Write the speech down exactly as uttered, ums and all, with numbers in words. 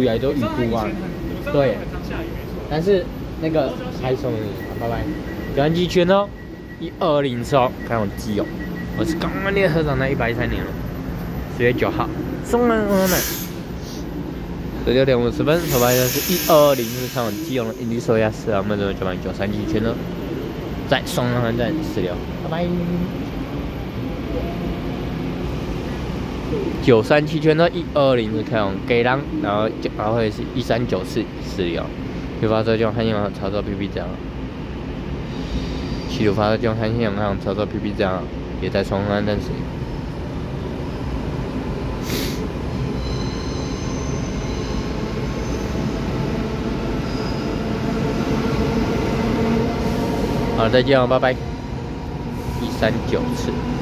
以来都雨布啊。对。但是那个还送你，拜拜。九三七圈哦，一二零收，看我基友，我是刚刚列车长的一百一三年了，十月九号，送了我们。十六点五十分，手牌的是一二二零，是看我基友的印第索亚四啊，我们准备九百九三七圈了，在双环站十六，拜拜。九三七圈的一二二零是看我给浪，然后然后会是一三九四十六。就发射就汉信航操作 P P 这样，七六发射就汉信航操作 P P 这样，也在双安战时。好，再见哦，拜拜。一三九次。